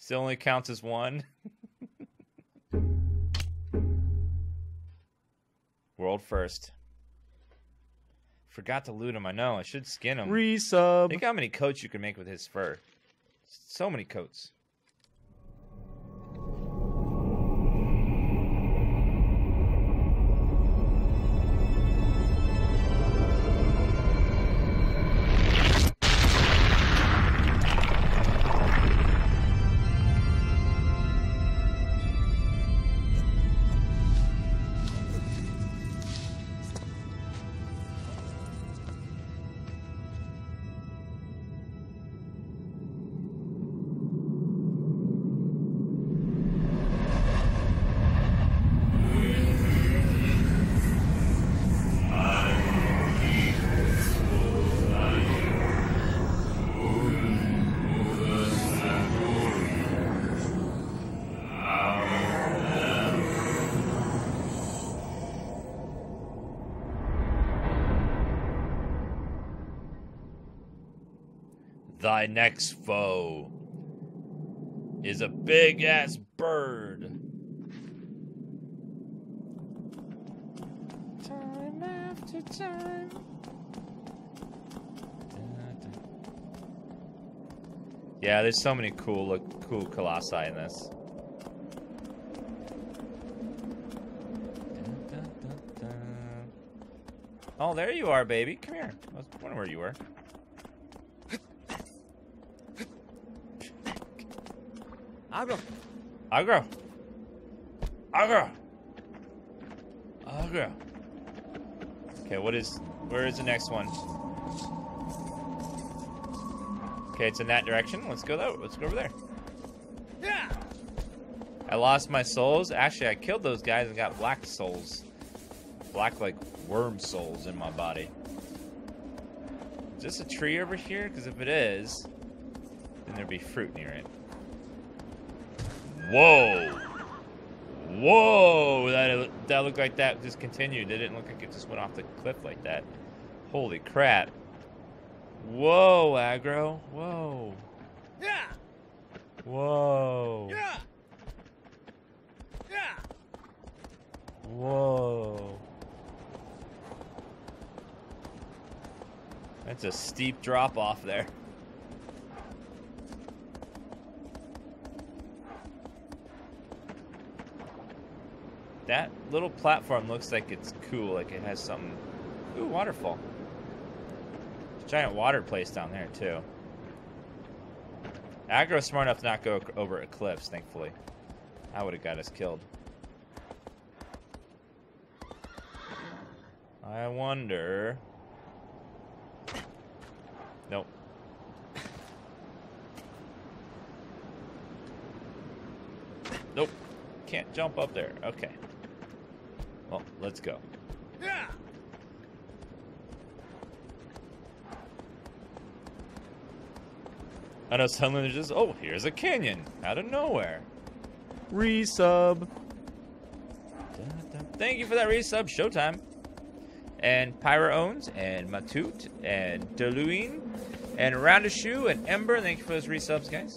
Still only counts as one. World first. Forgot to loot him. I know. I should skin him. Resub. Think how many coats you can make with his fur. So many coats. Thy next foe is a big-ass bird. Time after time. Yeah, there's so many cool colossi in this. Oh, there you are, baby. Come here. I was wondering where you were. Agro. Agro. Agro. Agro. Okay, where is the next one? Okay, it's in that direction. Let's go over there. Yeah. I lost my souls. Actually, I killed those guys and got black souls. Black, like, worm souls in my body. Is this a tree over here? Because if it is, then there'd be fruit near it. Whoa! Whoa! That looked like that just continued. It didn't look like it just went off the cliff like that. Holy crap. Whoa, aggro. Whoa. Yeah. Whoa. Yeah. Yeah. Whoa. That's a steep drop off there. That little platform looks like it's cool, like it has something. Ooh, waterfall. There's a giant water place down there, too. Aggro's smart enough to not go over eclipse, thankfully. That would have got us killed. I wonder. Nope. Nope. Can't jump up there. Okay. Well, let's go. Yeah. I know suddenly there's just, oh, here's a canyon out of nowhere. Resub. Thank you for that resub. Showtime. And Pyra Owns, and Matut, and Deluine, and Roundashoe, and Ember. Thank you for those resubs, guys.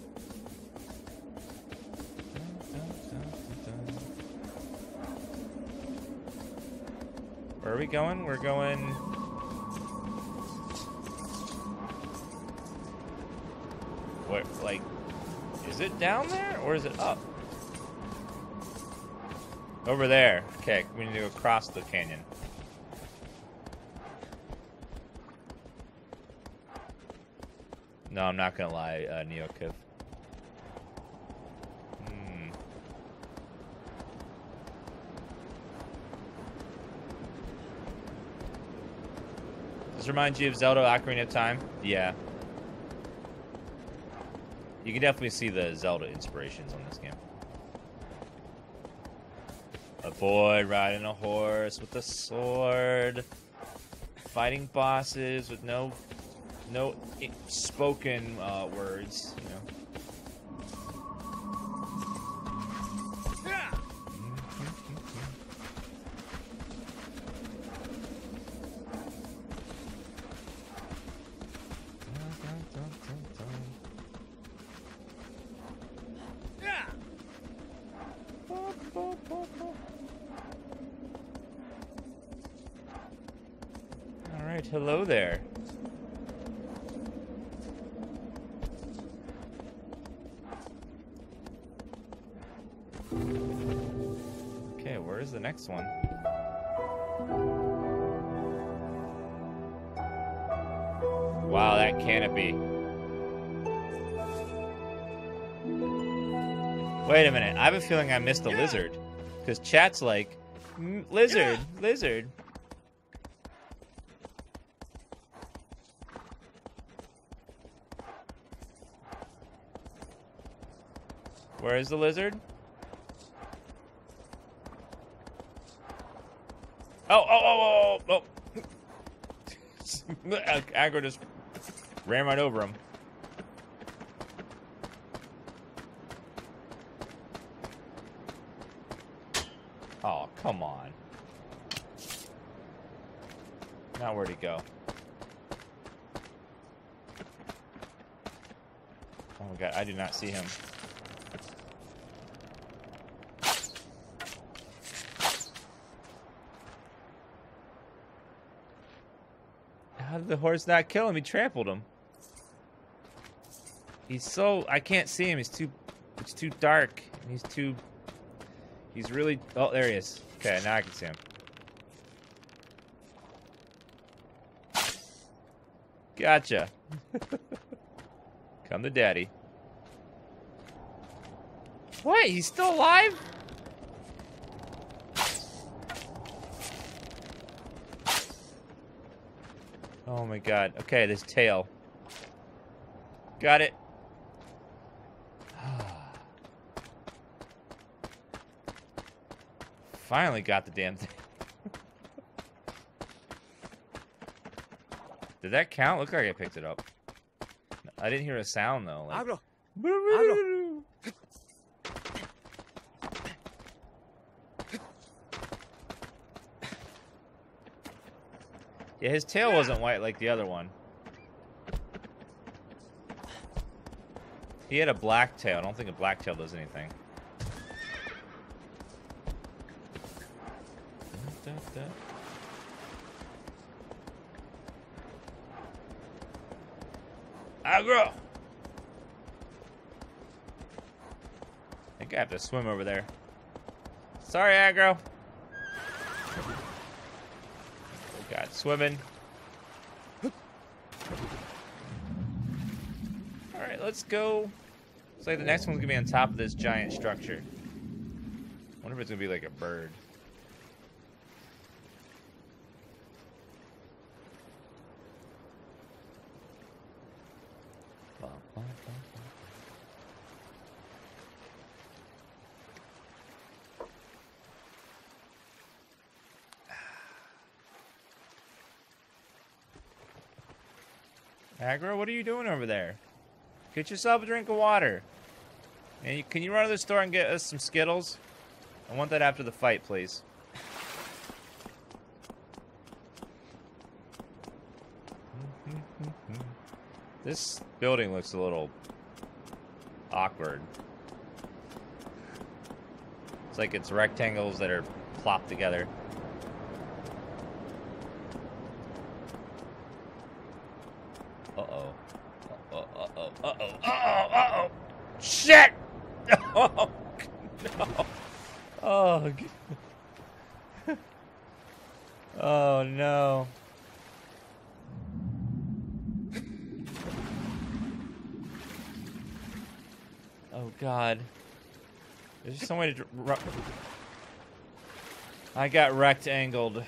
Where are we going? We're going... What, like... Is it down there, or is it up? Over there. Okay, we need to go across the canyon. No, I'm not gonna lie, Neokiv. Does this remind you of Zelda Ocarina of Time? Yeah. You can definitely see the Zelda inspirations on this game. A boy riding a horse with a sword, fighting bosses with no spoken words, you know. Yeah. hello there. Okay, where's the next one? Wow, that canopy. Wait a minute, I have a feeling I missed the lizard. Because chat's like, lizard, lizard. Where is the lizard? Oh. Aggro just ran right over him. Oh, come on. Now where'd he go? Oh my god, I do not see him. How did the horse not kill him? He trampled him. He's so... I can't see him. It's too dark. And he's really... Oh, there he is. Okay, now I can see him. Gotcha. Come to daddy. What? He's still alive? Oh my god. Okay, this tail. Got it. Finally got the damn thing. Did that count? Looked like I picked it up. I didn't hear a sound though. Like... Agro. Yeah, his tail wasn't white like the other one. He had a black tail. I don't think a black tail does anything. Aggro! I think I have to swim over there. Sorry, Aggro. Oh god, swimming. Alright, let's go. Looks like the next one's gonna be on top of this giant structure. Wonder if it's gonna be like a bird. Aggro, what are you doing over there? Get yourself a drink of water. And can you run to the store and get us some Skittles? I want that after the fight, please. This building looks a little awkward. It's like it's rectangles that are plopped together. Uh-oh. Uh-oh. Uh-oh. Uh-oh. Uh-oh. Shit! Oh, no. Oh, oh, no. Oh, God. There's just some way to... I got rectangled.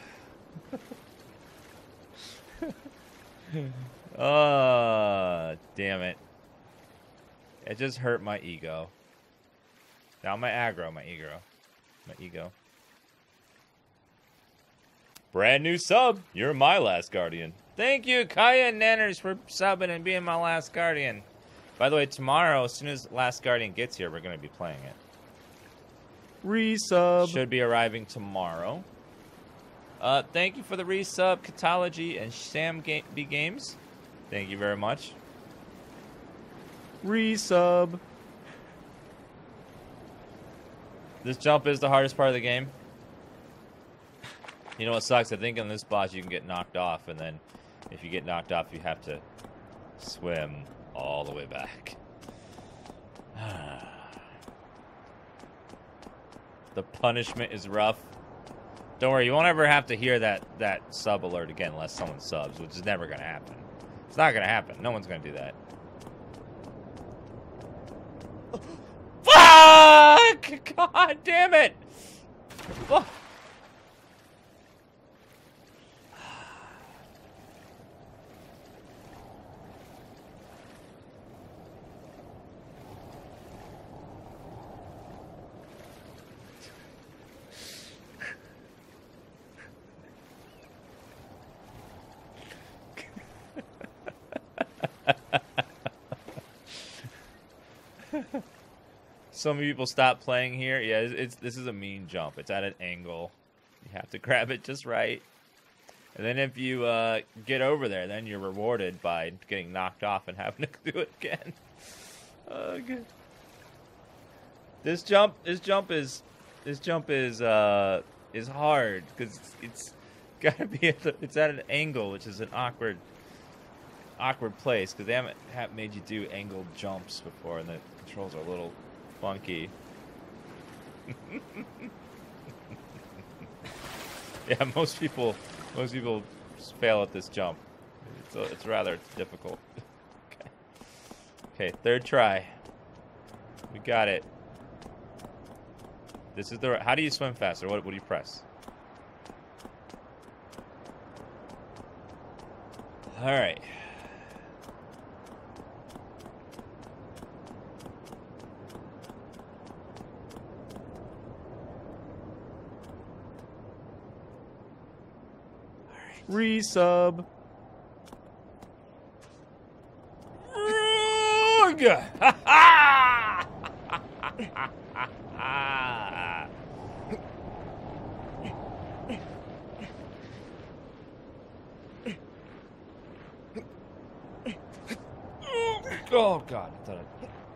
Oh, damn it. It just hurt my ego. Now my aggro, my ego. Brand new sub. You're my last guardian. Thank you, Kaya and Nanners, for subbing and being my last guardian. By the way, tomorrow, as soon as Last Guardian gets here, we're going to be playing it. Resub. Should be arriving tomorrow. Thank you for the resub, Catology and Sam B Games. Thank you very much. Resub. This jump is the hardest part of the game. You know what sucks? I think on this boss you can get knocked off, and then If you get knocked off, you have to swim all the way back. The punishment is rough. Don't worry, you won't ever have to hear that sub alert again unless someone subs, which is never going to happen. It's not going to happen. No one's going to do that. Fuck! God damn it! Oh. Some people stop playing here. Yeah, this is a mean jump. It's at an angle. You have to grab it just right. And then if you get over there, then you're rewarded by getting knocked off and having to do it again. Oh, good. This jump is hard because it's gotta be it's at an angle, which is an awkward place because they haven't made you do angled jumps before, and the controls are a little funky. Yeah, most people fail at this jump. It's rather difficult. Okay, third try. We got it. This is the. How do you swim faster? What do you press? All right. Resub. Oh God! I thought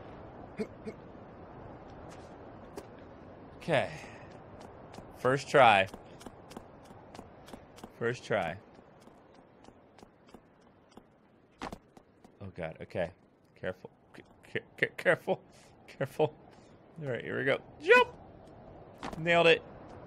Okay. First try. First try. Oh God. Okay. Careful. Careful. Careful. All right. Here we go. Jump. Nailed it.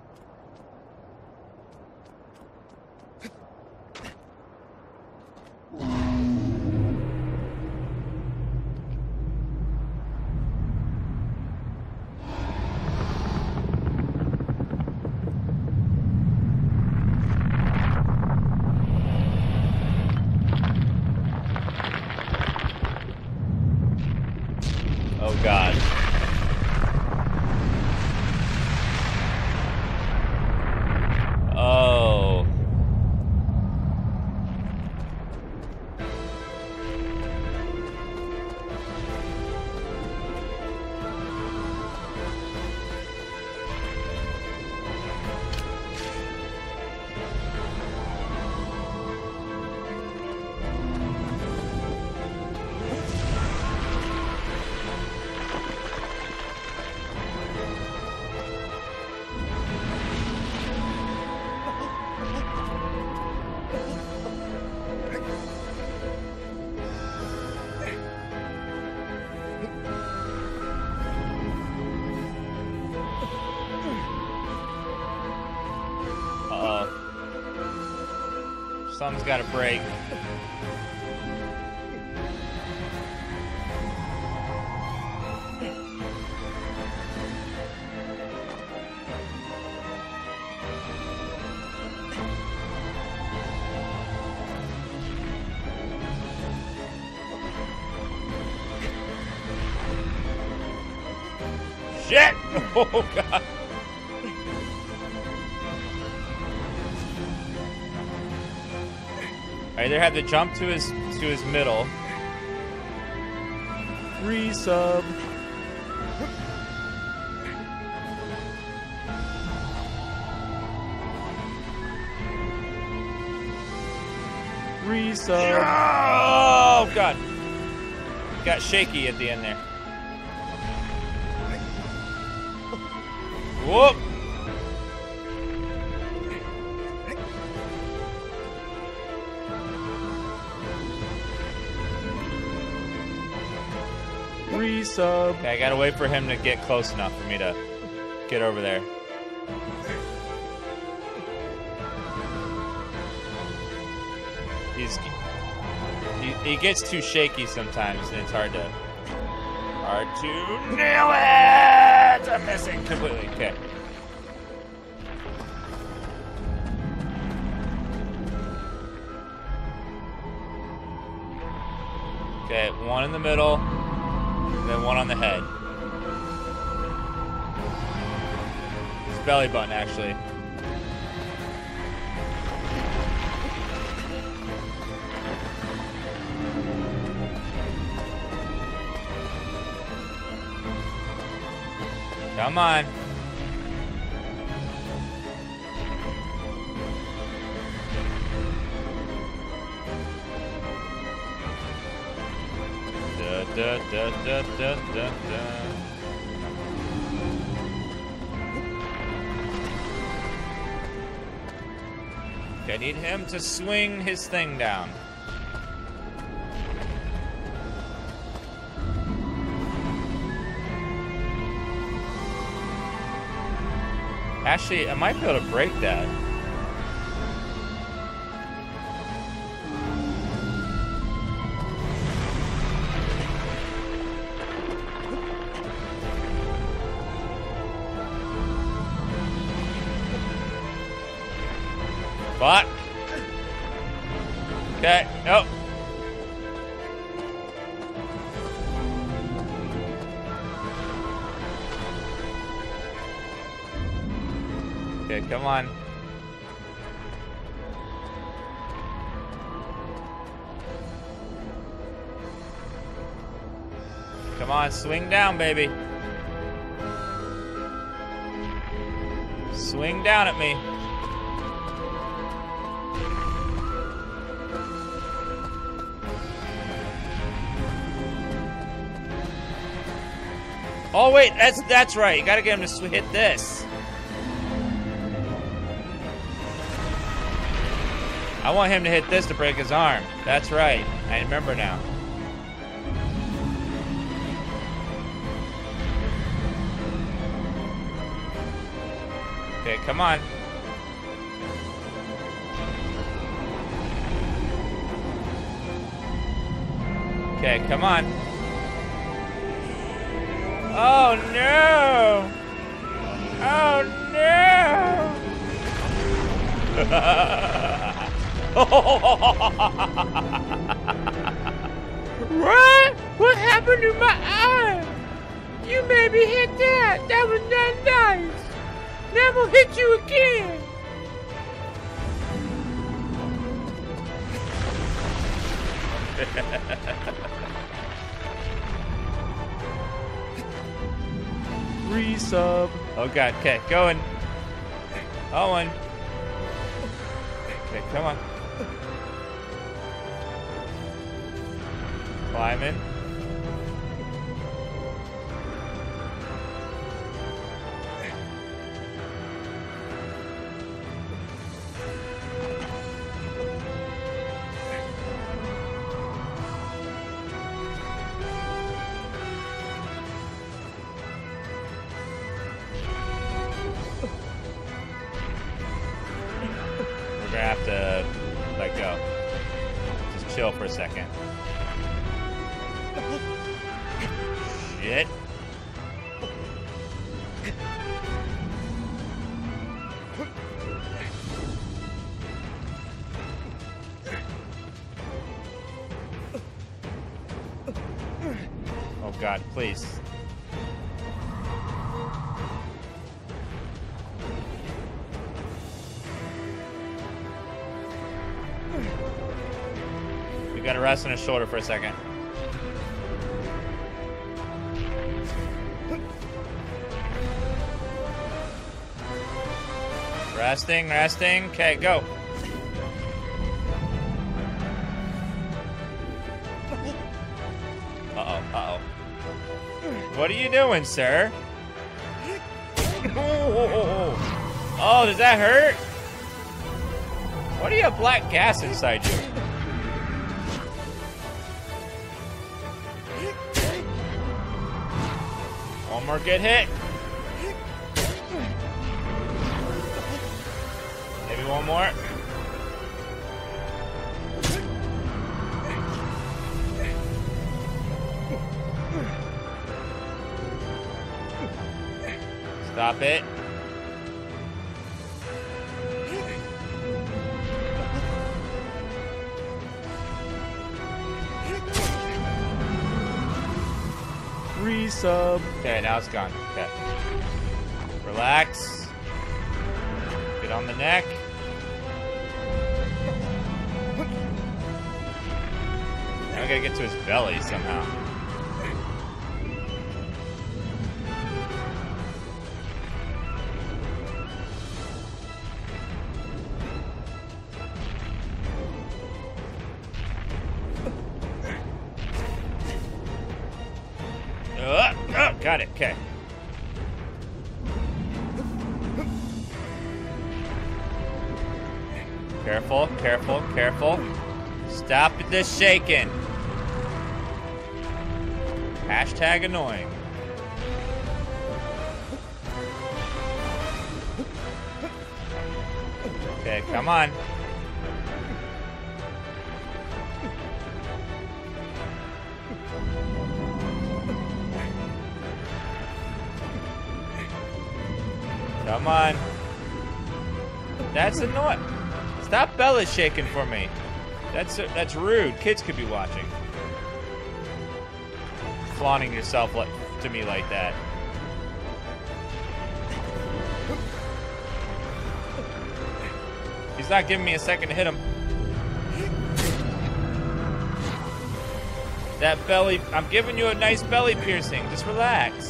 Oh God. Oh. Something's got to break. Shit! Oh God. I either have to jump to his middle. Resub. Resub. Oh God. Got shaky at the end there. Whoop. Resub. Okay, I gotta wait for him to get close enough for me to get over there. He gets too shaky sometimes, and it's hard to nail it. I'm missing completely. Okay. Okay, one in the middle, and then one on the head. His belly button, actually. Come on. Da, da, da, da, da, da, da. I need him to swing his thing down. Actually, I might be able to break that. Fuck. Okay, nope. Okay, come on. Come on, swing down, baby. Swing down at me. Oh wait, that's right. You gotta get him to hit this. I want him to hit this to break his arm. That's right. I remember now. Okay, come on. Okay, come on. Oh no! Oh no! What? What happened to my eye? You made me hit that. That was not nice. Now I'm gonna hit you again. Resub. Oh god, okay, going. Owen. Okay, come on. Climbing. We're gonna have to let go. Just chill for a second. Shit. Oh god, please. We gotta rest on his shoulder for a second. Resting, resting. Okay, go. Uh-oh, uh-oh. What are you doing, sir? Oh, does that hurt? Why do you have black gas inside you? One more get hit. Maybe one more. Stop it. Resub. Okay, now it's gone. Okay. Relax. Get on the neck. Now I gotta get to his belly somehow. Got it. Okay. Careful, careful, careful. Stop this shaking. Hashtag annoying. Okay, come on. Come on. That's annoying. Stop belly shaking for me. That's rude. Kids could be watching. Flaunting yourself to me like that. He's not giving me a second to hit him. That belly, I'm giving you a nice belly piercing. Just relax.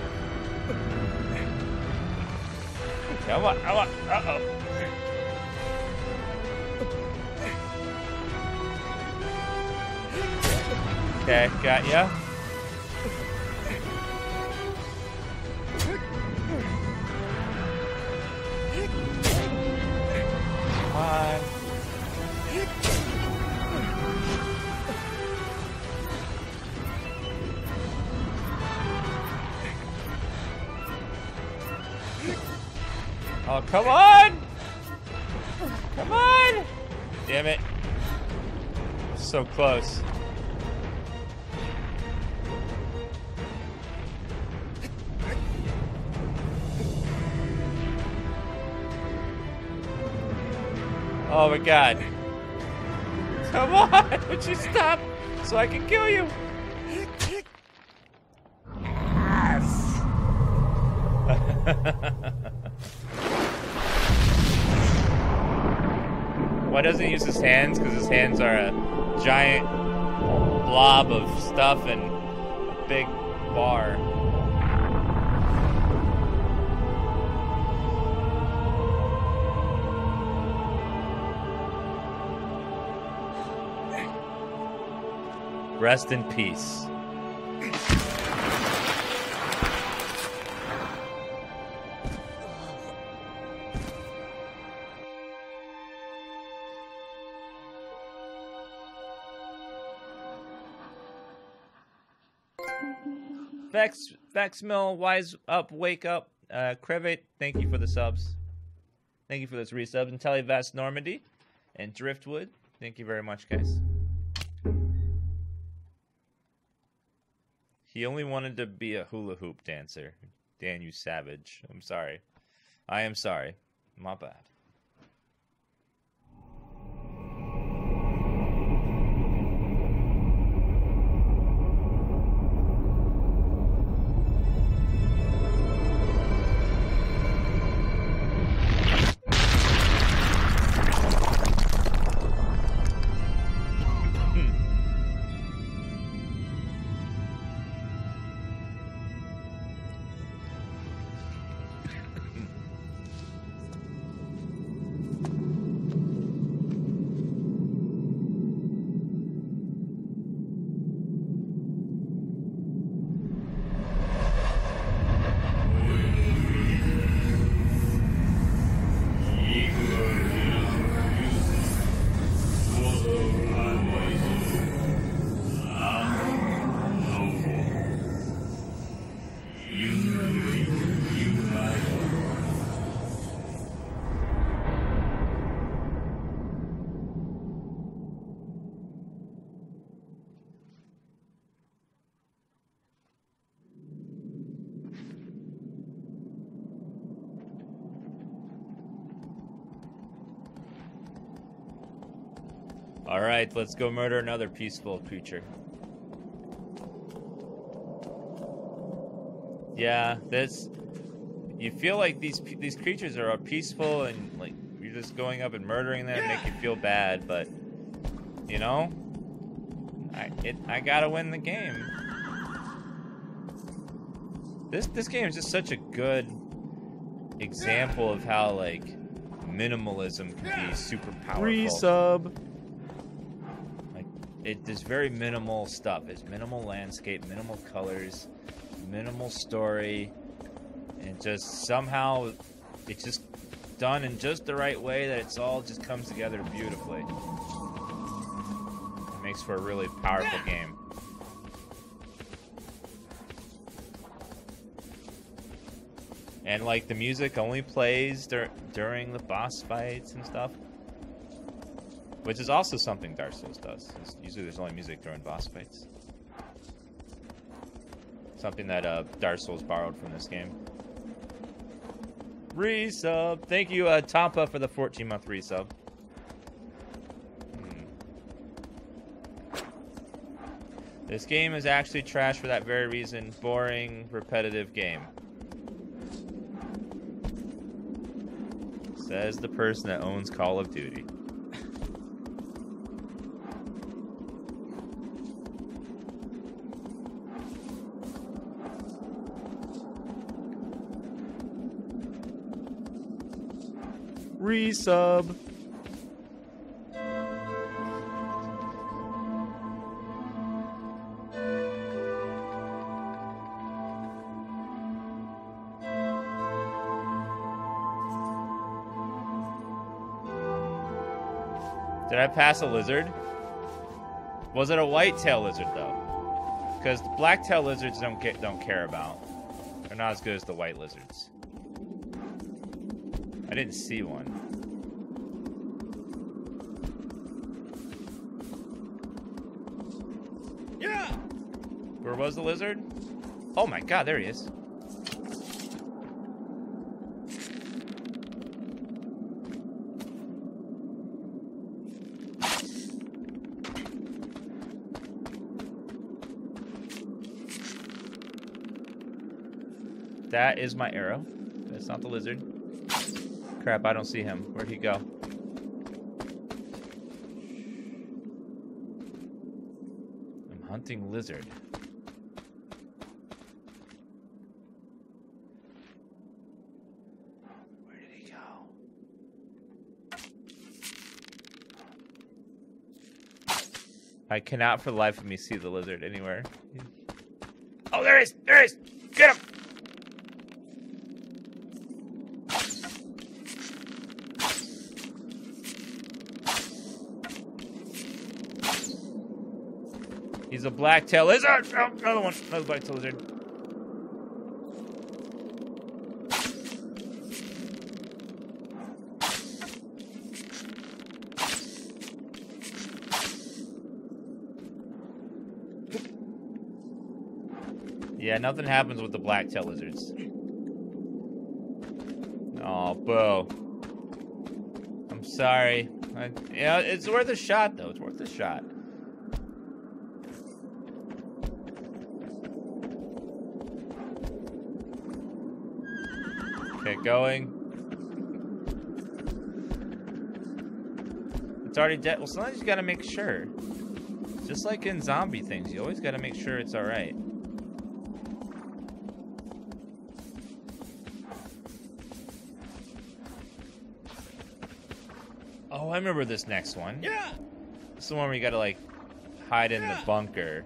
Come on, come on. Uh-oh. Okay, got ya. Come on. Oh, come on! Come on! Damn it. So close. Oh my god. Come on! Would you stop so I can kill you? Yes! Why doesn't he use his hands? Because his hands are a giant blob of stuff and a big bar. Rest in peace. Vexmill, Wise Up, Wake Up, Crevet, thank you for the subs. Thank you for those resubs. And Televast Normandy and Driftwood, thank you very much, guys. He only wanted to be a hula hoop dancer. Dan, you savage. I'm sorry. I am sorry. My bad. Alright, let's go murder another peaceful creature. Yeah, this... You feel like these creatures are peaceful and like you're just going up and murdering them and make you feel bad, but you know, I gotta win the game. This game is just such a good example of how like minimalism can be super powerful. Resub. Like there's very minimal stuff. It's minimal landscape, minimal colors, minimal story. And just somehow it's just done in just the right way that it's all just comes together beautifully. It makes for a really powerful game. And like the music only plays during the boss fights and stuff. Which is also something Dark Souls does. Usually there's only music during boss fights. Something that Dark Souls borrowed from this game. Resub. Thank you, Tampa, for the 14-month resub. This game is actually trash for that very reason. Boring, repetitive game. Says the person that owns Call of Duty. Resub. Did I pass a lizard? Was it a white-tail lizard though? Because the black-tail lizards don't care about. They're not as good as the white lizards. I didn't see one. Yeah. Where was the lizard? Oh my god, there he is. That is my arrow. That's not the lizard. Crap, I don't see him. Where'd he go? I'm hunting lizard. Where did he go? I cannot for the life of me see the lizard anywhere. Oh, there he is! There he is! Get him! He's a black-tailed lizard! Oh, another one. Another black-tailed lizard. Yeah, nothing happens with the black-tailed lizards. Oh, boo. I'm sorry. Yeah, it's worth a shot, though. It's worth a shot. Okay, going. It's already dead. Well, sometimes you gotta make sure. Just like in zombie things, you always gotta make sure it's alright. Oh, I remember this next one. Yeah! This is the one where you gotta, like, hide in the bunker.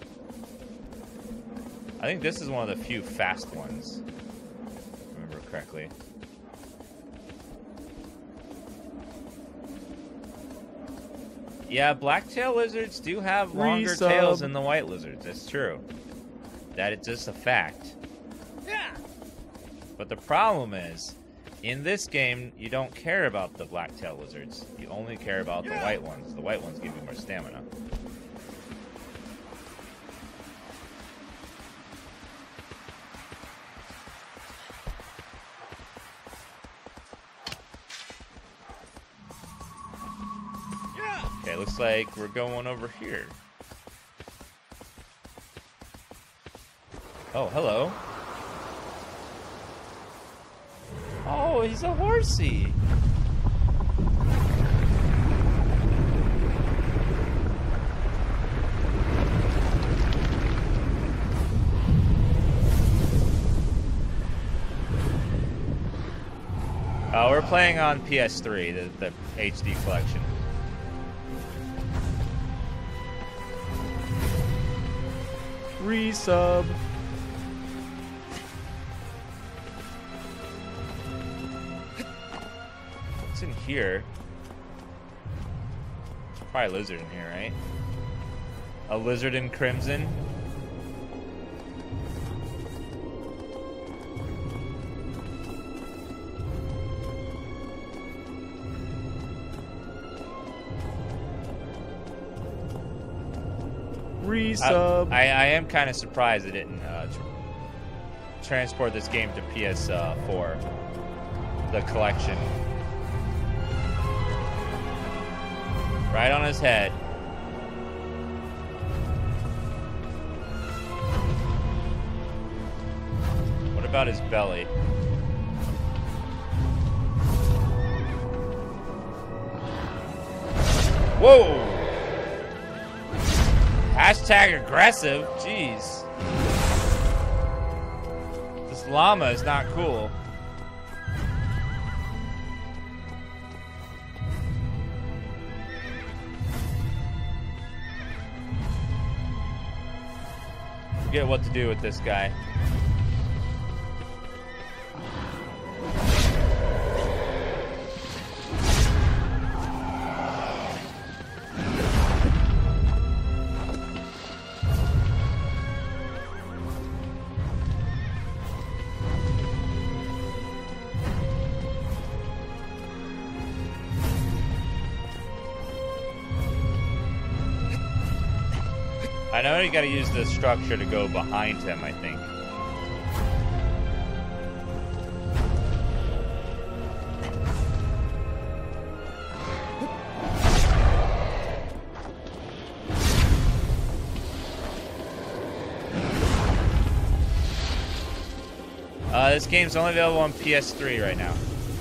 I think this is one of the few fast ones. Correctly. Yeah, black-tailed lizards do have longer tails than the white lizards. That's true. That is just a fact. Yeah. But the problem is, in this game, you don't care about the black-tailed lizards. You only care about the white ones. The white ones give you more stamina. Okay, Okay, looks like we're going over here. Oh, hello. Oh, he's a horsey. We're playing on PS3, the HD collection. Resub. What's in here? There's probably a lizard in here, right? A lizard in crimson. Resub. I am kind of surprised it didn't transport this game to PS4. The collection. Right on his head. What about his belly? Whoa! Hashtag aggressive. Jeez. This llama is not cool. Forget what to do with this guy. I know you gotta use the structure to go behind him, I think. This game's only available on PS3 right now.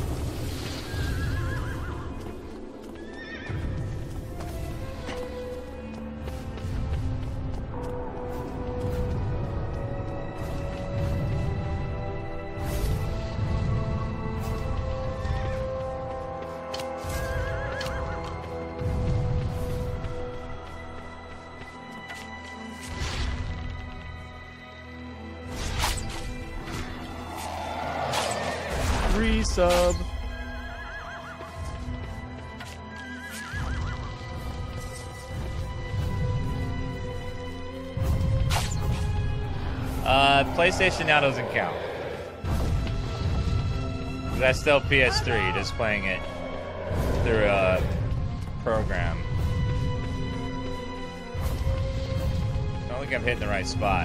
Resub. PlayStation now doesn't count. That's still PS3, just playing it through a program. I don't think I'm hitting the right spot.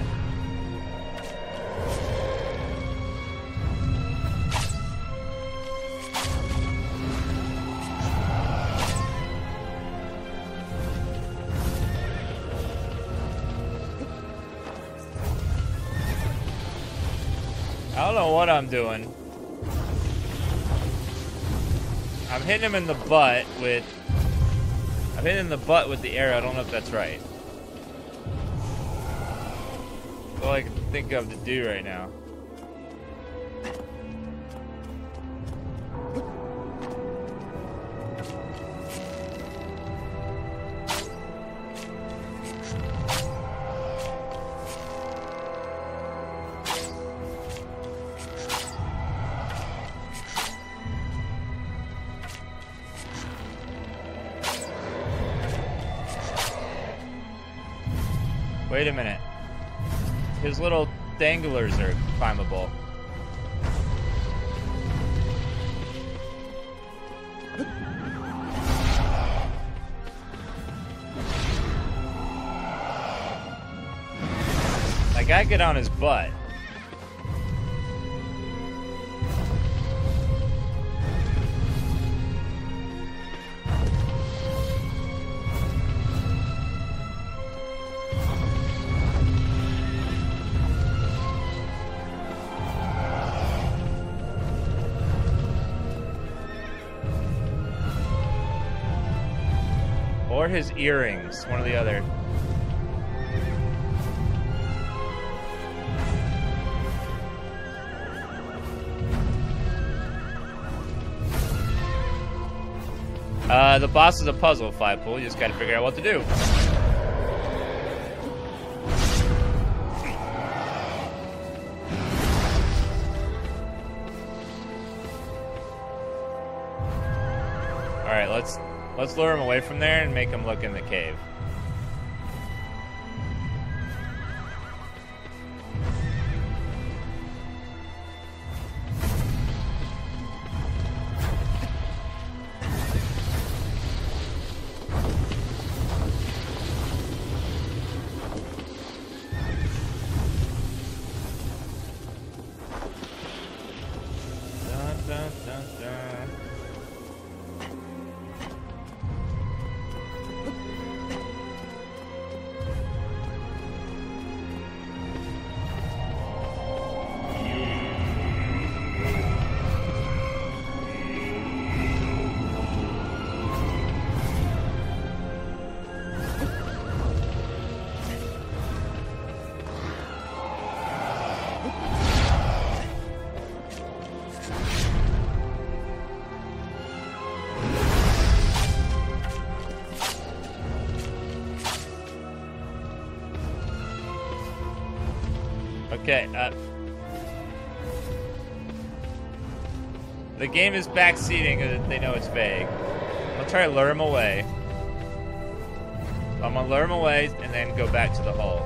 I don't know what I'm doing. I'm hitting him in the butt with... I'm hitting him in the butt with the arrow. I don't know if that's right. That's all I can think of to do right now. Wait a minute. His little danglers are climbable. I gotta get on his butt. Or his earrings, one or the other. The boss is a puzzle, Fivepool. You just gotta figure out what to do. Alright, let's lure him away from there and make him look in the cave. Okay, the game is backseating because they know it's vague. I'll try to lure him away. I'm gonna lure him away and then go back to the hole.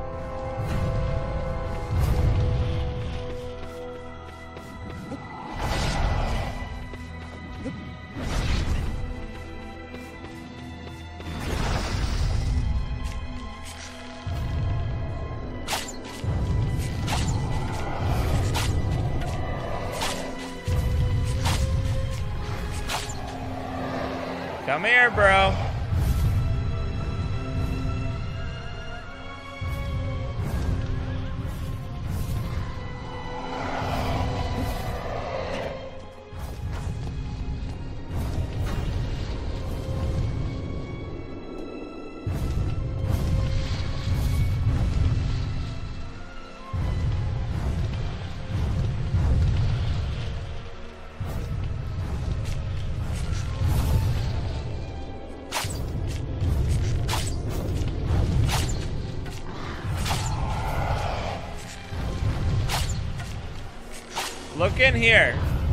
Come here, bro. Look in here.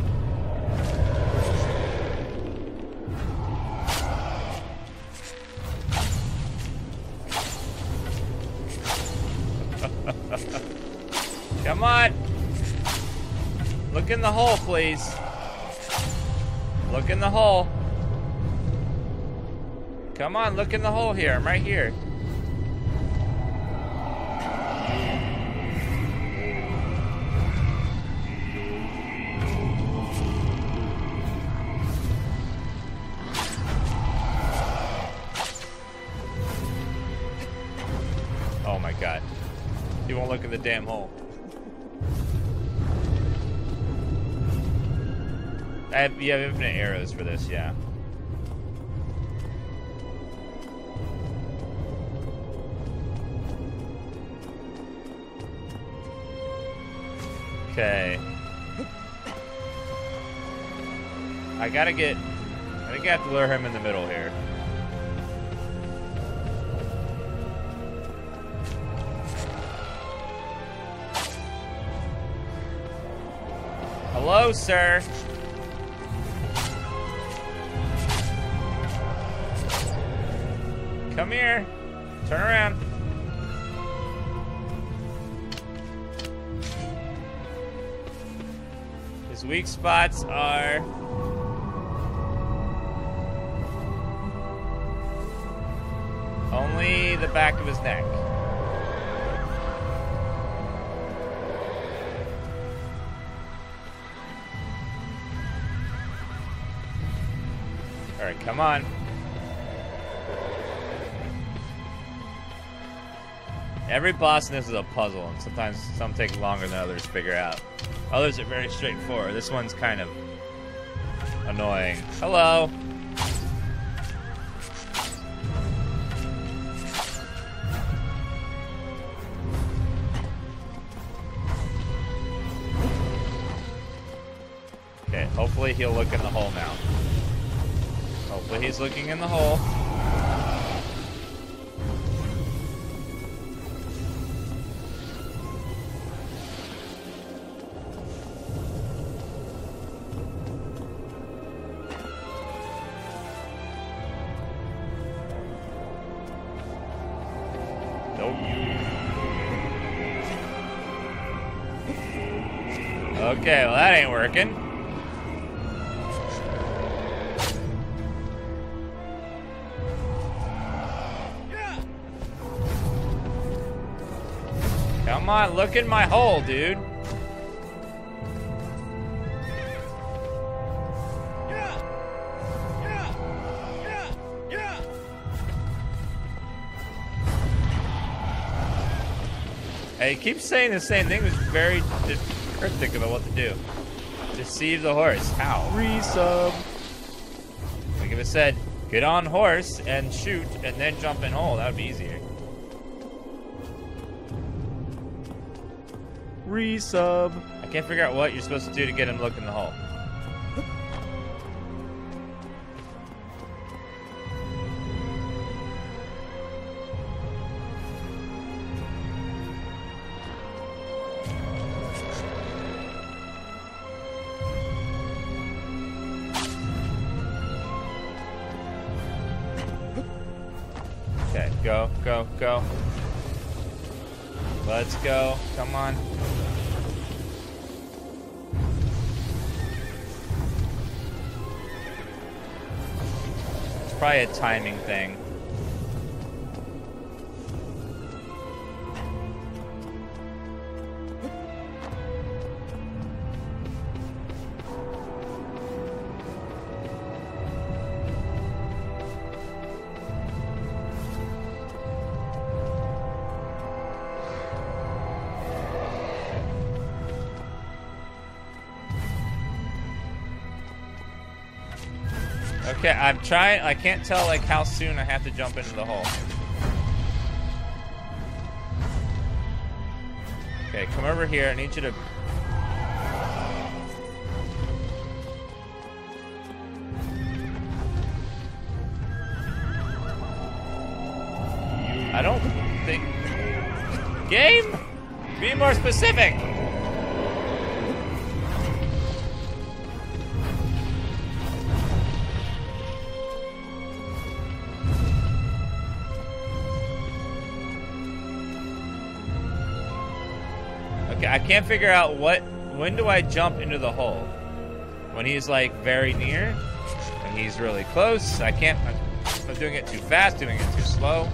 Come on. Look in the hole, please. Look in the hole. Come on, look in the hole here. I'm right here. Oh my god. He won't look in the damn hole. You have infinite arrows for this, yeah. Okay. I think I have to lure him in the middle here. Hello, sir. Come here. Turn around. His weak spots are only the back of his neck. All right, come on. Every boss in this is a puzzle, and sometimes some take longer than others to figure out. Others are very straightforward. This one's kind of annoying. Hello. Okay, hopefully he'll look in the hole now. Hopefully he's looking in the hole. Nope. Okay, well that ain't working. Come on, look in my hole, dude. Hey, he keeps saying the same thing, which is very cryptic about what to do. Deceive the horse. How? Resub. Like if it said, get on horse and shoot and then jump in hole, that would be easier. Resub. I can't figure out what you're supposed to do to get him to look in the hole. Okay, go, go, go. Let's go. Come on. It's probably a timing thing. Okay, I'm trying. I can't tell like how soon I have to jump into the hole. Okay, come over here. I need you to. I don't think. Game? Be more specific. Okay, I can't figure out when do I jump into the hole? When he's like very near? When he's really close? I can't, I'm doing it too fast, doing it too slow.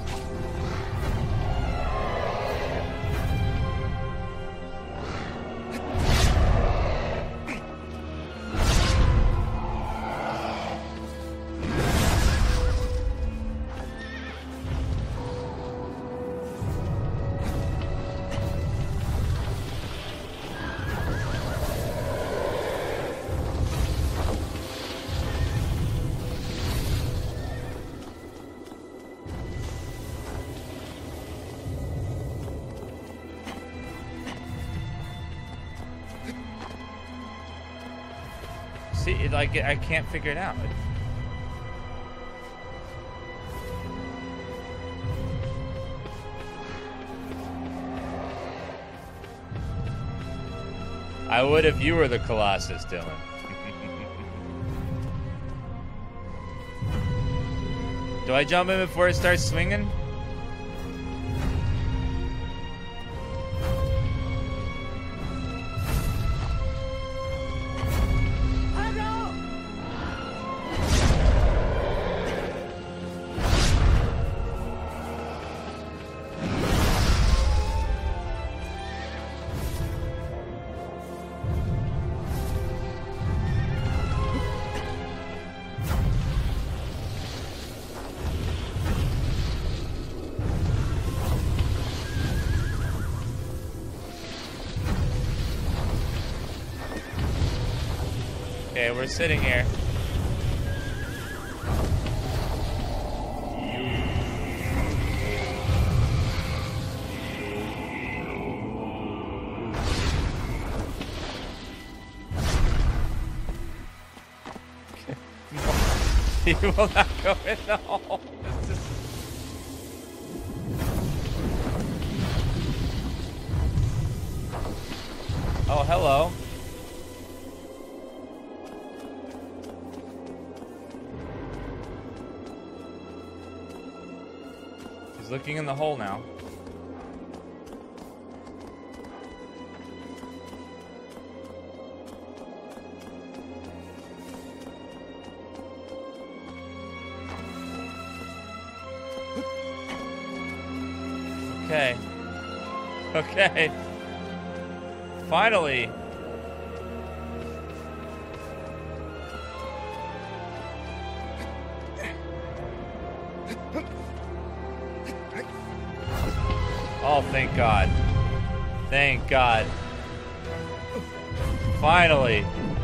See, like, I can't figure it out. I would if you were the Colossus, Dylan. Do I jump in before it starts swinging? Okay, we're sitting here. He will not go in the hole. This is... Oh, hello. He's looking in the hole now. Okay. Okay. Finally. Oh, thank God. Thank God. Finally.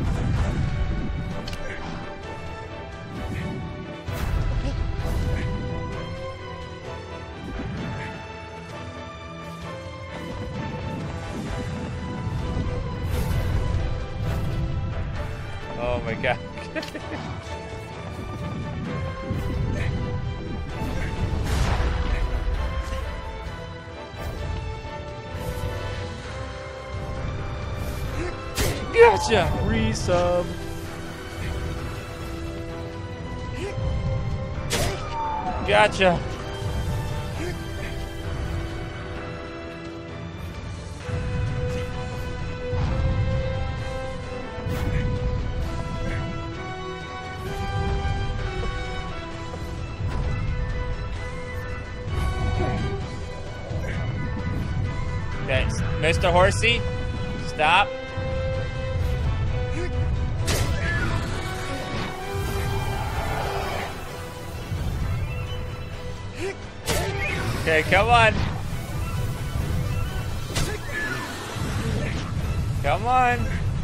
Oh my God. Gotcha! Resub. Gotcha! Okay, Mr. Horsey, stop. Okay, come on. Come on.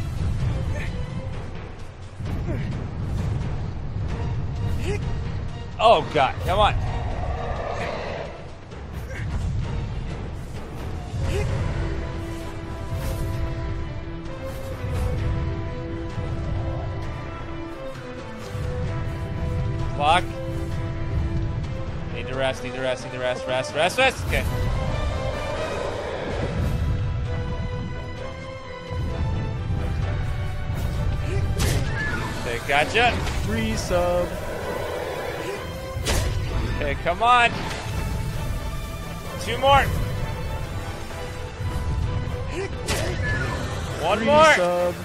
Oh God, come on. Clock. Need to rest, need to rest, need to rest, rest. Okay. Okay, gotcha. Resub. Okay, come on. 2 more. 1 more. Resub.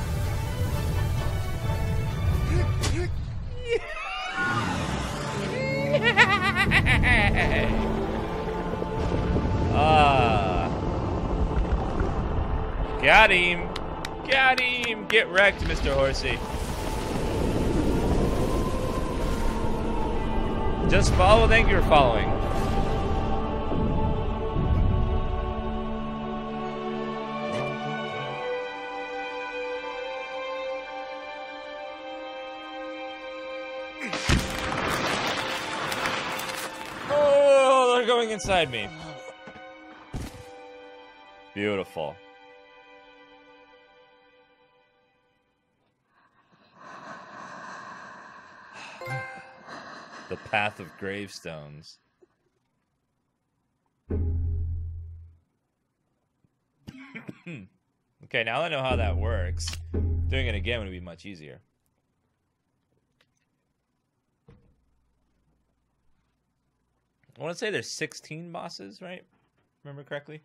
Got him. Got him. Get wrecked, Mr. Horsey. Just follow. Thank you for following. Oh, they're going inside me. Beautiful. The path of gravestones. Okay, now I know how that works. Doing it again would be much easier. I want to say there's 16 bosses, right? Remember correctly?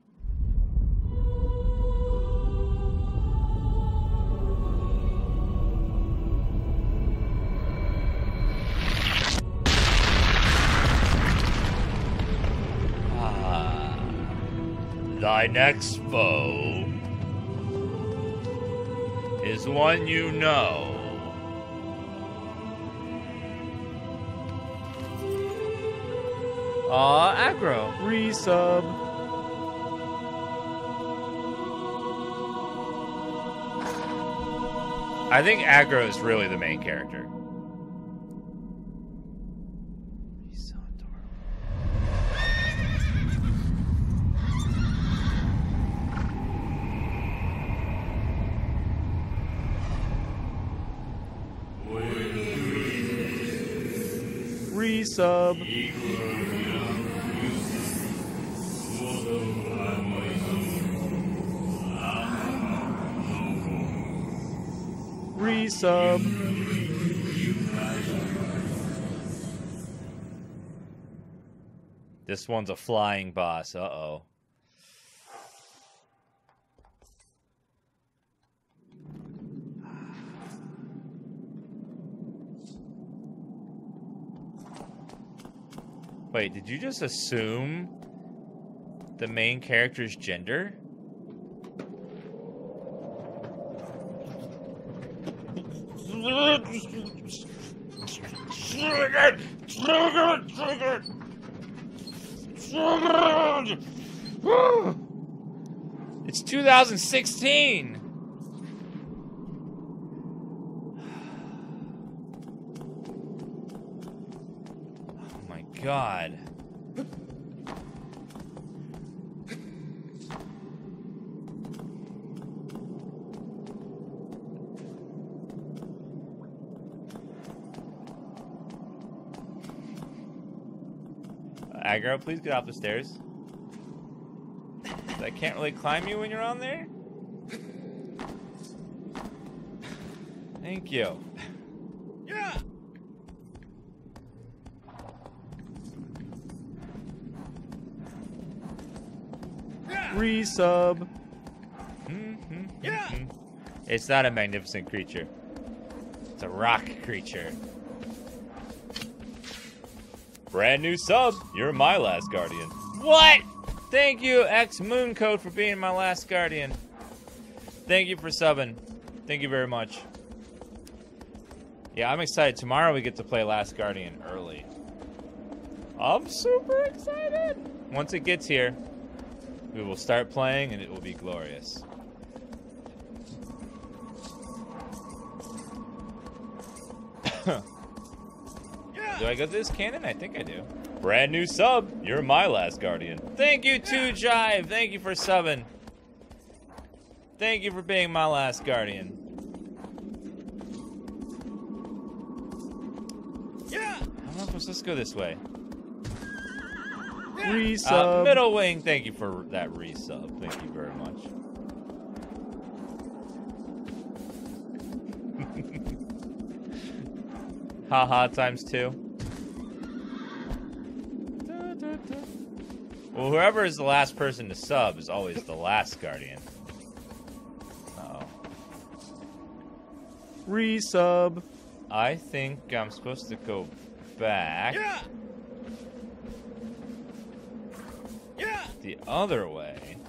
Thy next foe is one you know. Aw, aggro. Resub. I think aggro is really the main character. He's so adorable. Resub. Resub. This one's a flying boss. Uh-oh. Wait, did you just assume the main character's gender? It's 2016! Oh my god. Aggro, please get off the stairs. I can't really climb you when you're on there. Thank you. Yeah. Resub. Yeah. It's not a magnificent creature. It's a rock creature. Brand new sub. You're my last guardian. What? Thank you, X Mooncode, for being my last guardian. Thank you for subbing. Thank you very much. Yeah, I'm excited. Tomorrow we get to play Last Guardian early. I'm super excited. Once it gets here, we will start playing and it will be glorious. Do I go to this cannon? I think I do. Brand new sub. You're my last guardian. Thank you, 2Jive. Thank you for subbing. Thank you for being my last guardian. Yeah. I don't know if I'm supposed to go this way. Resub. Middle wing. Thank you for that resub. Thank you very much. Haha times 2. Well, whoever is the last person to sub is always the last guardian. Uh-oh. Resub. I think I'm supposed to go back. Yeah. Yeah. The other way.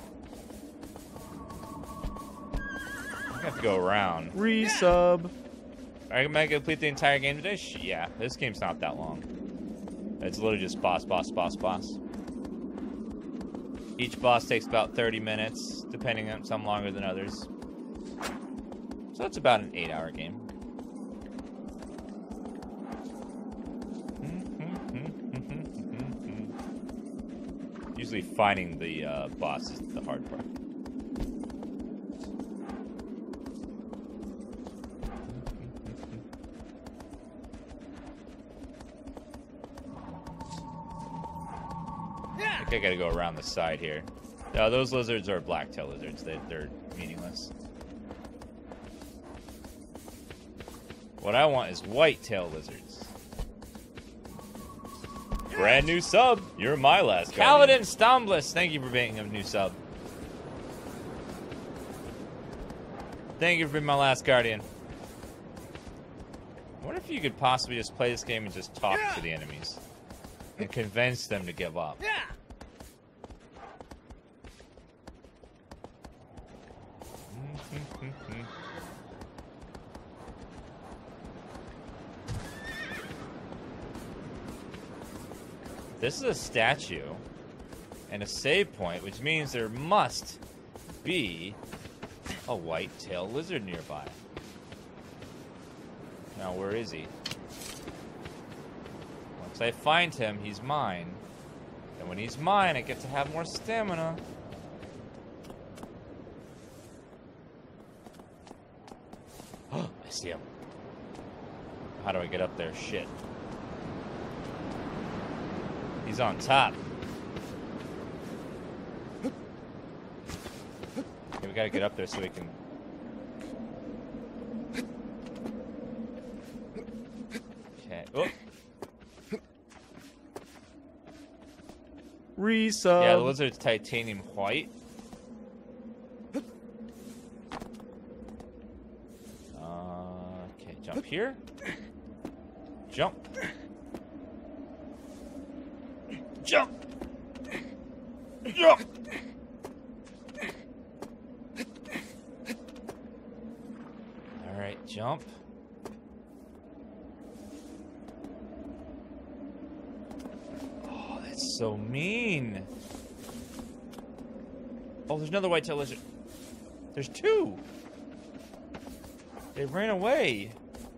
I have to go around. Resub. Am I gonna complete the entire game today? Yeah, this game's not that long. It's literally just boss, boss, boss, boss. Each boss takes about 30 minutes, depending on some longer than others. So it's about an 8-hour game. Usually finding the boss is the hard part. I think I gotta go around the side here. No, those lizards are black-tail lizards. They're meaningless. What I want is white-tail lizards. Brand new sub. You're my last guardian. Kaladin Stombliss, thank you for being a new sub. Thank you for being my last guardian. I wonder if you could possibly just play this game and just talk to the enemies. And convince them to give up. Yeah. This is a statue and a save point, which means there must be a white-tailed lizard nearby. Now, where is he? Once I find him, he's mine. And when he's mine, I get to have more stamina. Oh, I see him. How do I get up there? Shit. He's on top. Okay, we gotta get up there so we can. Okay. Oh. Resub. Yeah, the lizard's titanium white. Okay, jump here. Jump. Jump. Jump. All right, jump. Oh, that's so mean. Oh, there's another white-tailed lizard. There's two. They ran away.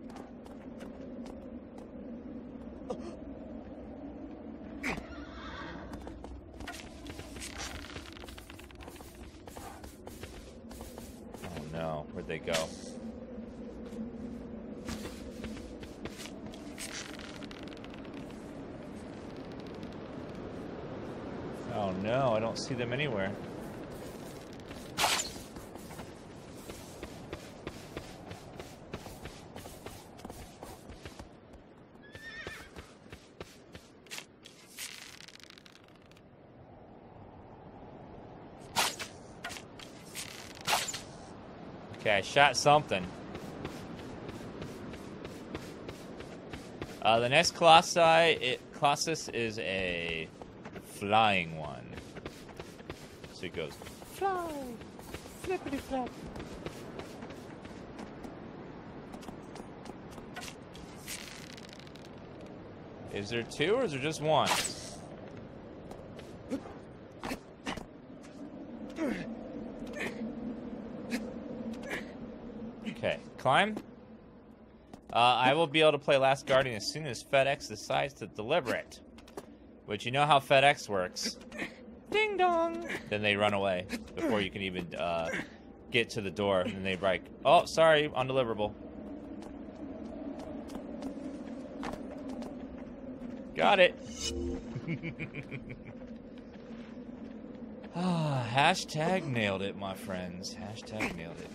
Oh no, where'd they go? Oh no, I don't see them anywhere. Okay, I shot something. The next Colossus is a flying one. So it goes, fly, flippity flap. Is there two or is there just one? Okay, climb. I will be able to play Last Guardian as soon as FedEx decides to deliver it. But you know how FedEx works. Ding dong! Then they run away before you can even get to the door. And they like, oh, sorry, undeliverable. Got it. Hashtag nailed it, my friends. Hashtag nailed it.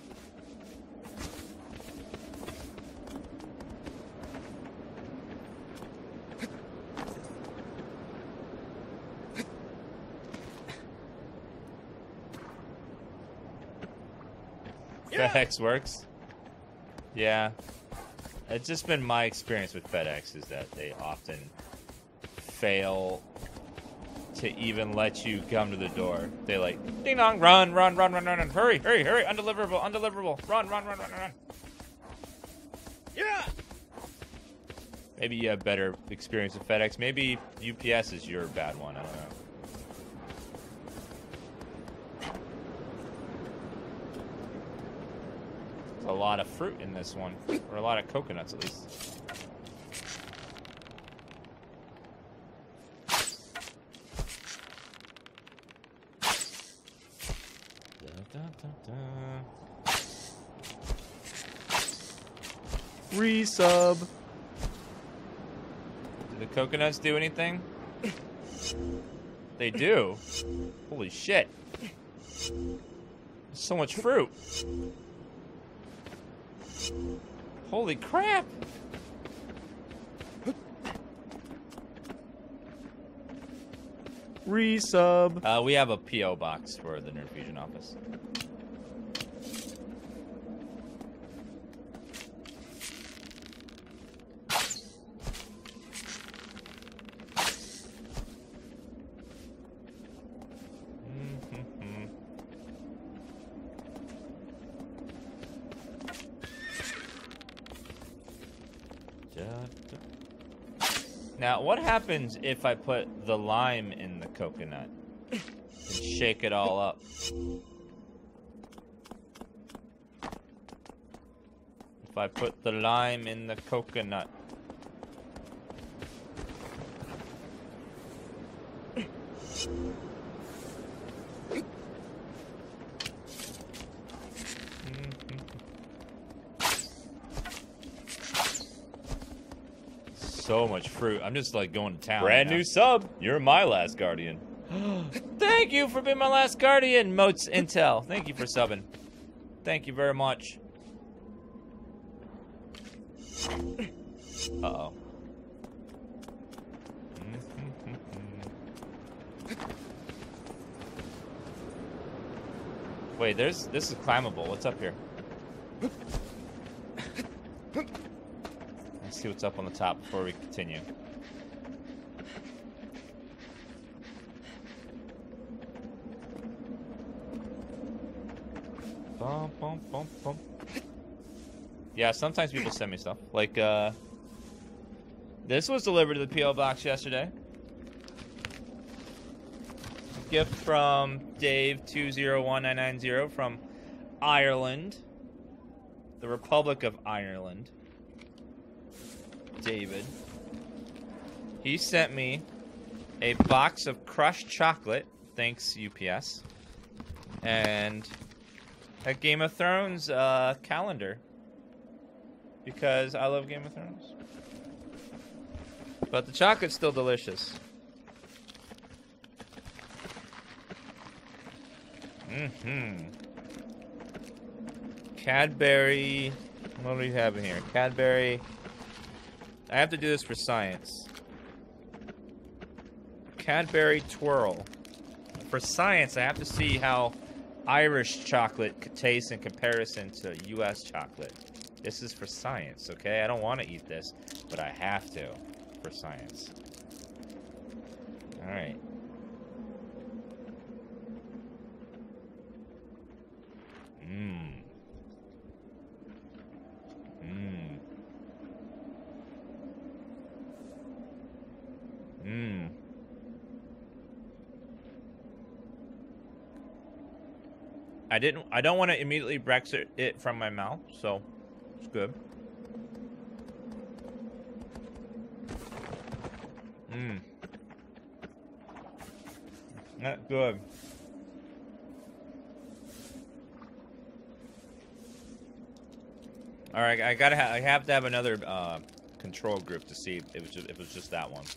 FedEx works. Yeah. It's just been my experience with FedEx is that they often fail to even let you come to the door. They like, ding dong, run, hurry, undeliverable, run. Yeah! Maybe you have better experience with FedEx. Maybe UPS is your bad one, I don't know. A lot of fruit in this one, or a lot of coconuts at least. Resub. Do the coconuts do anything? They do. Holy shit. There's so much fruit. Holy crap! Resub. We have a P.O. box for the Nerd Fusion office. Now, what happens if I put the lime in the coconut and shake it all up? If I put the lime in the coconut. so much fruit. I'm just like going to town. Brand right new sub. You're my last guardian. now. Thank you for being my last guardian, Moats Intel. Thank you for subbing. Thank you very much. Uh-oh. Wait, this is climbable. What's up here? Let's see what's up on the top before we continue. Bum, bum, bum, bum. Yeah, sometimes people send me stuff. Like, this was delivered to the P.O. Box yesterday. Gift from Dave201990 from Ireland. The Republic of Ireland. David. He sent me a box of crushed chocolate. Thanks, UPS. And a Game of Thrones calendar. Because I love Game of Thrones. But the chocolate's still delicious. Cadbury. What do we have in here? Cadbury. I have to do this for science. Cadbury Twirl. For science, I have to see how Irish chocolate tastes in comparison to U.S. chocolate. This is for science, okay? I don't want to eat this, but I have to for science. All right. I don't want to immediately Brexit it from my mouth, so it's good. That's good. All right, I have to have another control group to see if it was just that one.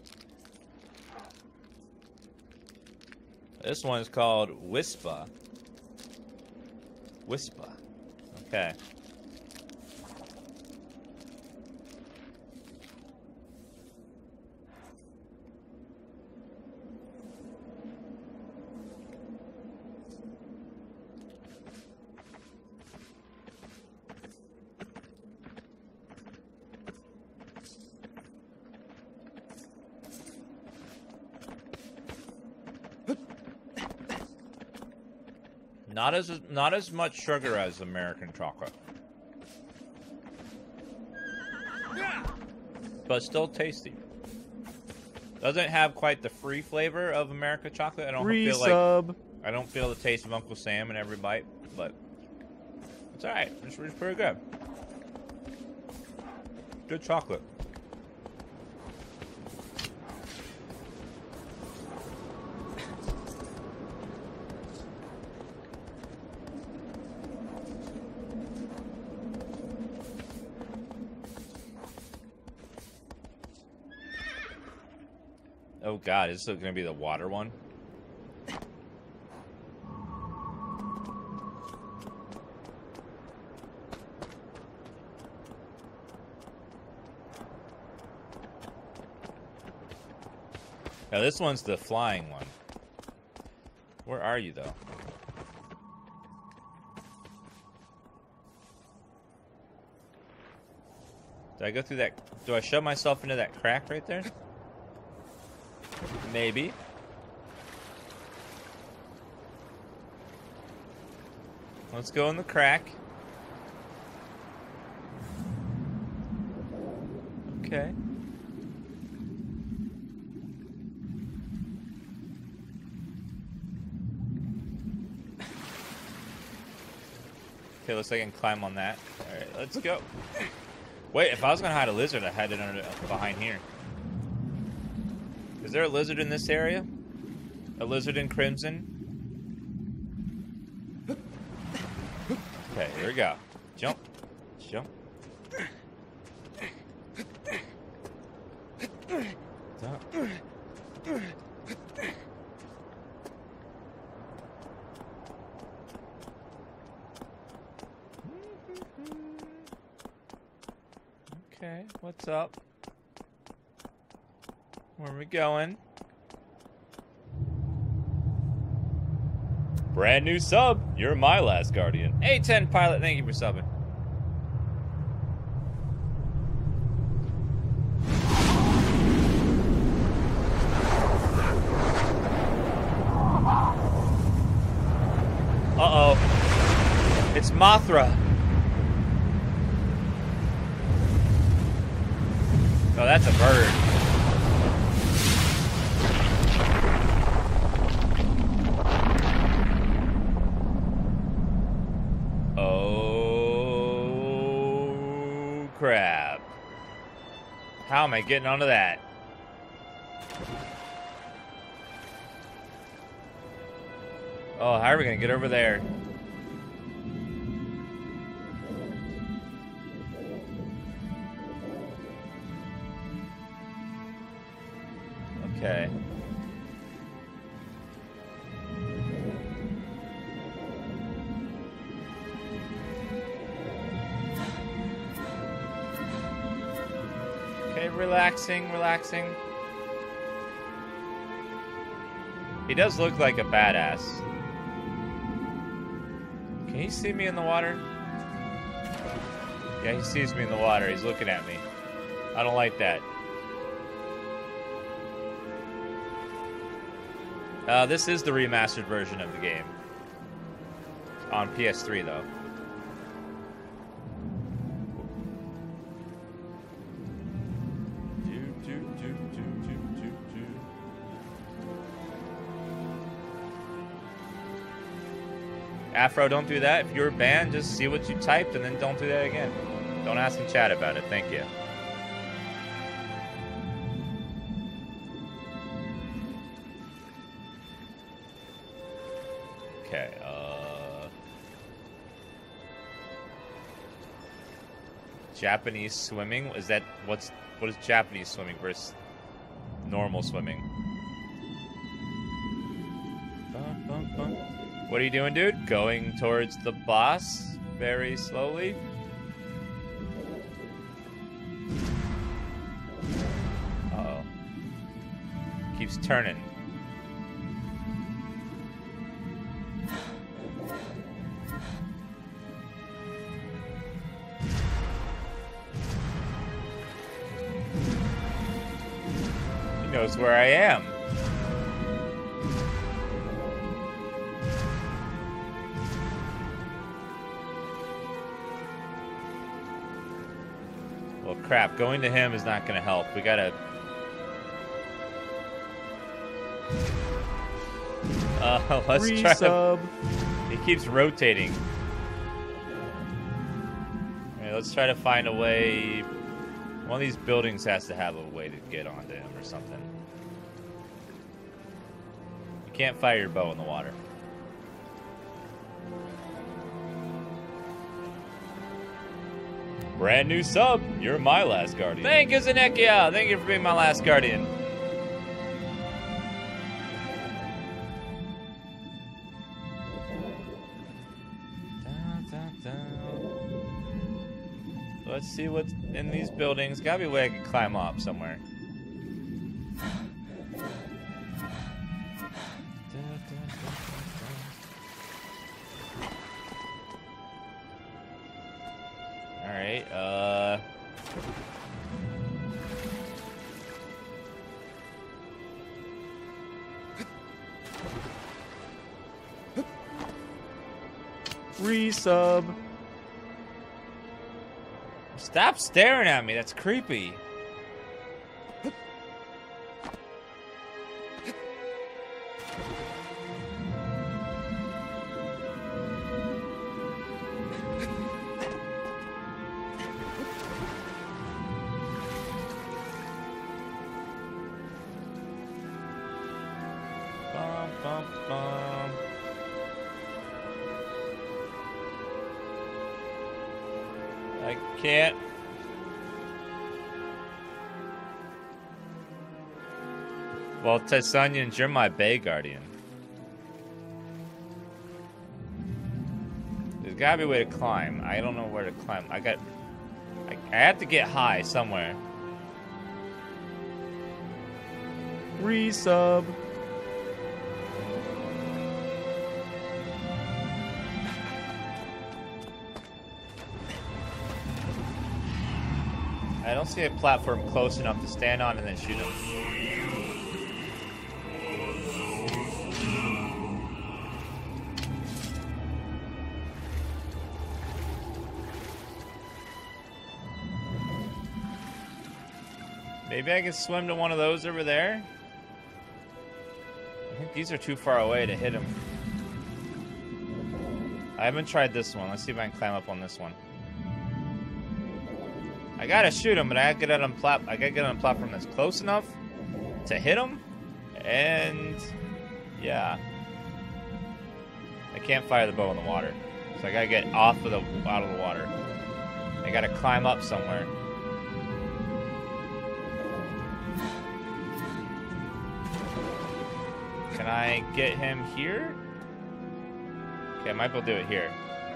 This one is called Wispa. Wispa. Okay. Not as much sugar as American chocolate, but still tasty. Doesn't have quite the free flavor of American chocolate. I don't feel the taste of Uncle Sam in every bite, but it's all right. It's pretty good. Good chocolate. Oh god, is this going to be the water one? Now this one's the flying one. Where are you though? Did I go through that? Do I shove myself into that crack right there? Maybe. Let's go in the crack. Okay. Okay, looks like I can climb on that. Alright, let's go. Wait, if I was gonna hide a lizard, I had it behind here. Is there a lizard in this area? A lizard in Crimson? Okay, here we go. Jump. Jump. Okay, what's up? Where are we going? Brand new sub. You're my last guardian. A10 pilot, thank you for subbing. Uh-oh. It's Mothra. Oh, that's a bird. Oh, crap. How am I getting onto that? Oh, how are we going to get over there? Okay. Okay, relaxing, relaxing. He does look like a badass. Can he see me in the water? Yeah, he sees me in the water. He's looking at me. I don't like that. This is the remastered version of the game. On PS3, though. Afro, don't do that. If you're banned, just see what you typed and then don't do that again. Don't ask in chat about it. Thank you. Okay, Japanese swimming? Is that what is Japanese swimming versus normal swimming? What are you doing, dude? Going towards the boss very slowly. Uh-oh. Keeps turning. He knows where I am. Well, crap. Going to him is not going to help. We gotta... let's try to... He keeps rotating. Alright, let's try to find a way... One of these buildings has to have a way to get onto him or something. You can't fire your bow in the water. Brand new sub. You're my last guardian. Thank you, Zanekia. Thank you for being my last guardian. Let's see what's in these buildings. Gotta be a way I can climb up somewhere. Alright, Resub. Stop staring at me. That's creepy. Bum, bum, bum. I can't. Well, Tessunians, you're my Bay Guardian. There's gotta be a way to climb. I don't know where to climb. I have to get high somewhere. Resub. I don't see a platform close enough to stand on and then shoot him. Maybe I can swim to one of those over there? I think these are too far away to hit him. I haven't tried this one. Let's see if I can climb up on this one. I gotta shoot him, but I gotta get on a platform that's close enough to hit him. And yeah, I can't fire the bow in the water, so I gotta get out of the water. I gotta climb up somewhere. Can I get him here? Okay, I might be able to do it here.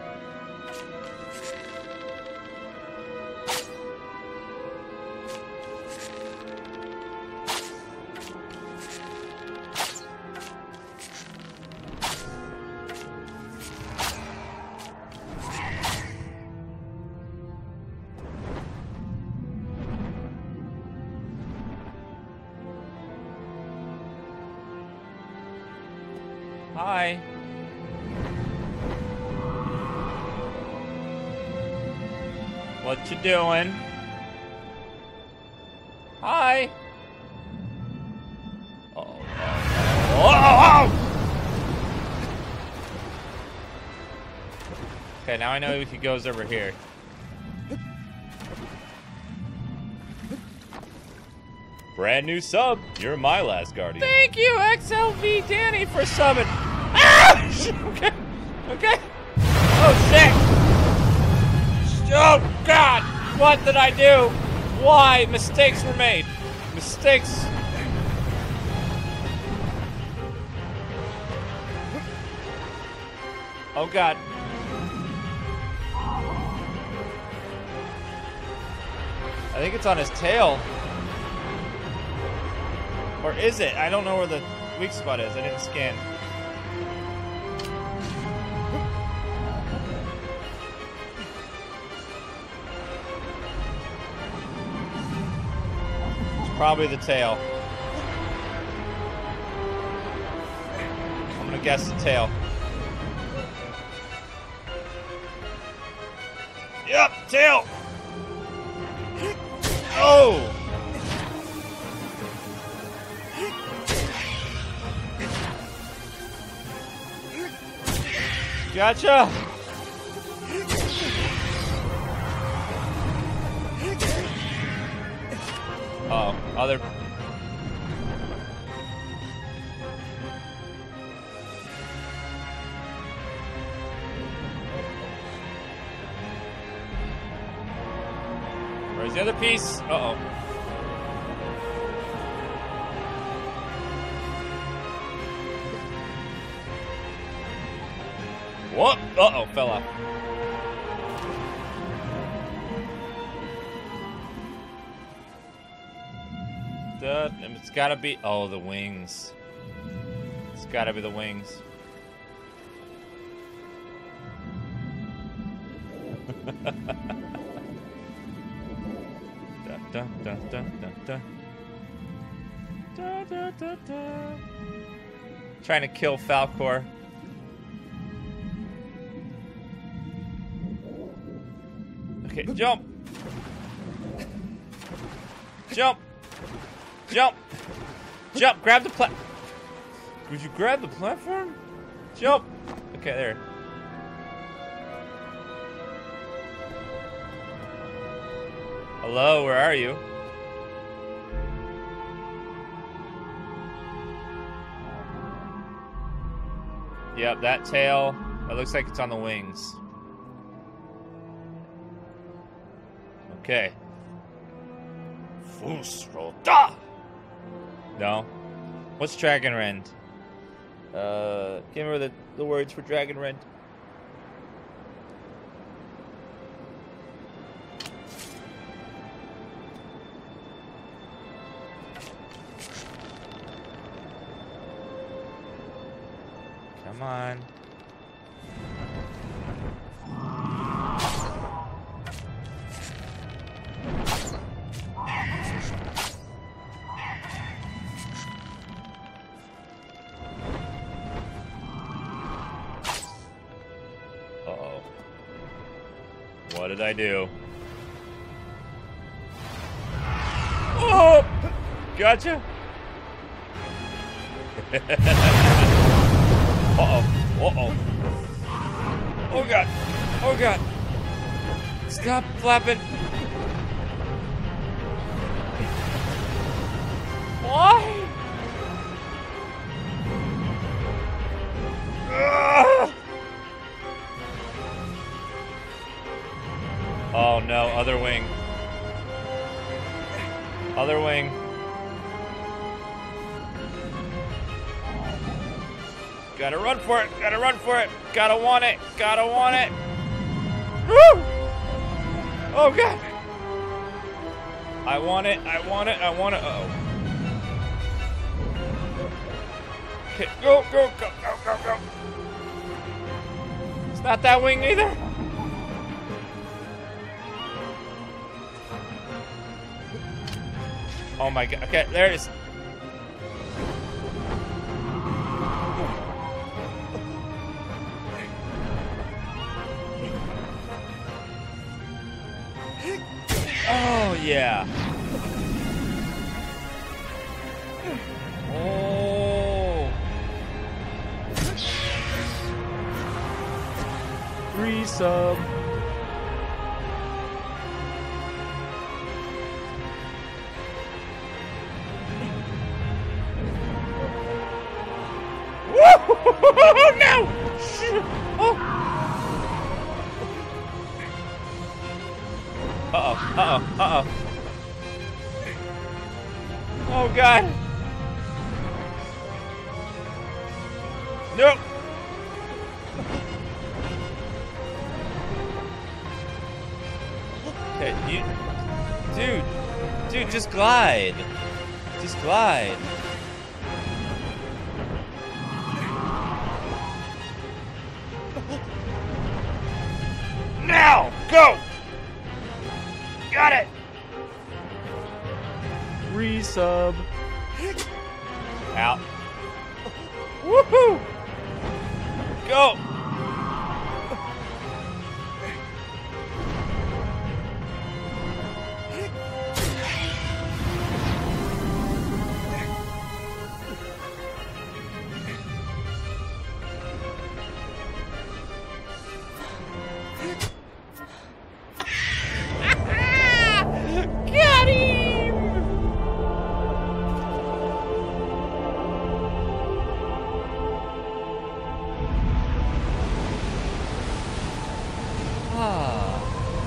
Hi. What you doing? Hi. Oh. Okay, now I know he goes over here. Brand new sub. You're my last guardian. Thank you, XLV Danny, for subbing. Ah! Okay. Okay. Oh, shit. Oh, God. What did I do? Why? Mistakes were made. Mistakes. Oh, God. I think it's on his tail. Or is it? I don't know where the weak spot is. I didn't scan. It's probably the tail. I'm gonna guess the tail. Yep, tail! Oh! Gotcha! Uh-oh, other... Where's the other piece? Uh-oh. What? Uh-oh, fell off. It's gotta be... Oh, the wings. It's gotta be the wings. Da, da, da, da, da. Da, da, da, da. Trying to kill Falcor. Okay, jump! Jump! Jump! Jump! Grab the Would you grab the platform? Jump! Okay, there. Hello, where are you? Yep, that tail. It looks like it's on the wings. Okay. Fusrota! No. What's Dragon Rend? Can't remember the words for Dragon Rend. Come on. Uh-oh. What did I do? Oh! Gotcha! Uh-oh. Uh-oh. Oh, God. Oh, God. Stop flapping. Why? Ugh. Oh, no. Other wing. Other wing. Gotta run for it. Gotta run for it. Gotta want it. Gotta want it. Woo! Oh, God. I want it. I want it. I want it. Uh-oh. Okay, go, go, go, go, go, go. It's not that wing either. Oh, my God. Okay, there it is. Oh, yeah. Oh. Resub. Woo! No! Oh. Uh-oh, uh-oh, uh-oh. Oh, God. Nope. Okay, Dude, just glide. Just glide. Now! Go! Got it! Resub. Out. Woohoo! Go! Got him! Ah.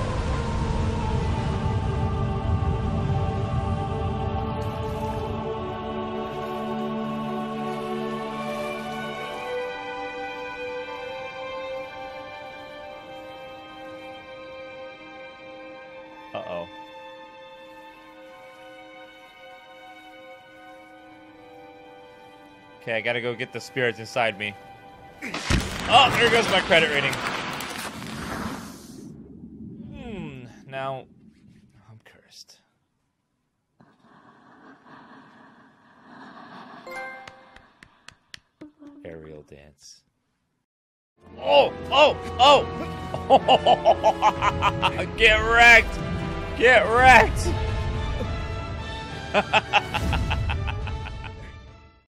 Uh-oh. Okay, I gotta go get the spirits inside me. Oh, there goes my credit rating. Now I'm cursed. Aerial dance. Oh! Oh! Oh! Get wrecked! Get wrecked!